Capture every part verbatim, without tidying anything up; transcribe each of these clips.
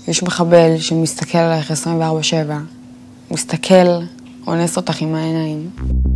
יש מחבל שמסתכל עלייך עשרים וארבע שבע, מסתכל, אונס אותך עם העיניים.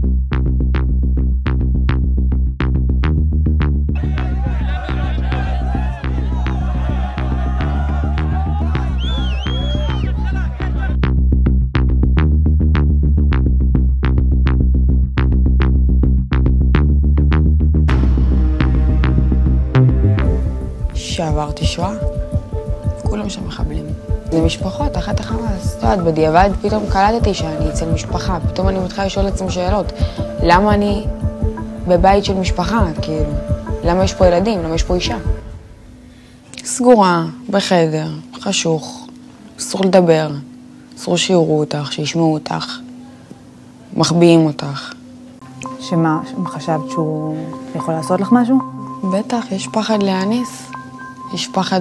שעברתי שואה, כולם שם מחבלים. זה משפחות, אחת החמאס. את יודעת, בדיעבד פתאום קלטתי שאני אצל משפחה, פתאום אני מתחילה לשאול לעצמי שאלות. למה אני בבית של משפחה, כאילו? למה יש פה ילדים? למה יש פה אישה? סגורה, בחדר, חשוך, אסור לדבר, אסור שיראו אותך, שישמעו אותך, מחביאים אותך. שמה, חשבת שהוא יכול לעשות לך משהו? בטח, יש פחד להניס. יש פחד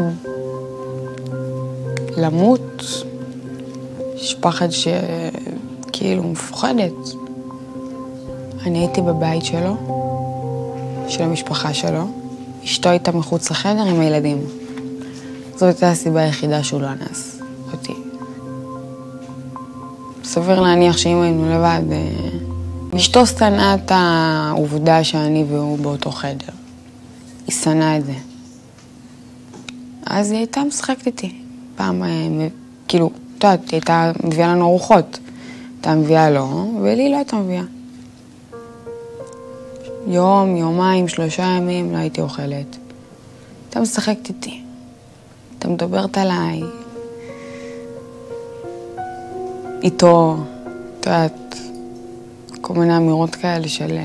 למות, יש פחד שכאילו מפוחדת. אני הייתי בבית שלו, של המשפחה שלו, אשתו הייתה מחוץ לחדר עם הילדים. זו הייתה הסיבה היחידה שהוא לא אנס אותי. סביר להניח שאם היינו לבד, אשתו שנאה את העובדה שאני והוא באותו חדר. היא שנאה את זה. אז היא הייתה משחקת איתי. פעם, כאילו, את יודעת, היא הייתה מביאה לנו ארוחות. הייתה מביאה לו, ולי לא הייתה מביאה. יום, יומיים, שלושה ימים לא הייתי אוכלת. הייתה משחקת איתי. הייתה מדברת עליי. איתו, את יודעת, כל מיני אמירות כאלה של...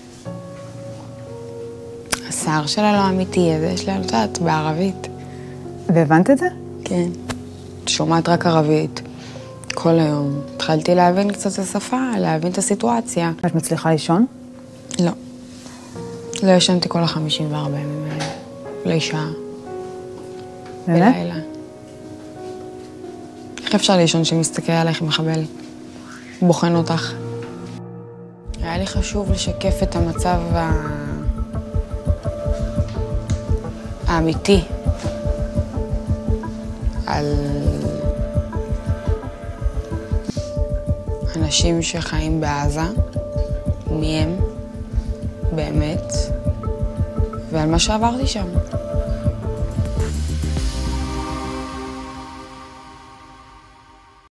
השיער שלה לא אמיתי, זה יש לה, את יודעת, בערבית. והבנת את זה? כן. שומעת רק ערבית. כל היום. התחלתי להבין קצת את השפה, להבין את הסיטואציה. את מצליחה לישון? לא. לא ישנתי כל החמישים וארבע ימים האלה. לא שעה. באמת? בלילה. איך אפשר לישון שמסתכל עליך מחבל? בוחן אותך. היה לי חשוב לשקף את המצב ה... האמיתי. על אנשים שחיים בעזה, מי הם, באמת, ועל מה שעברתי שם.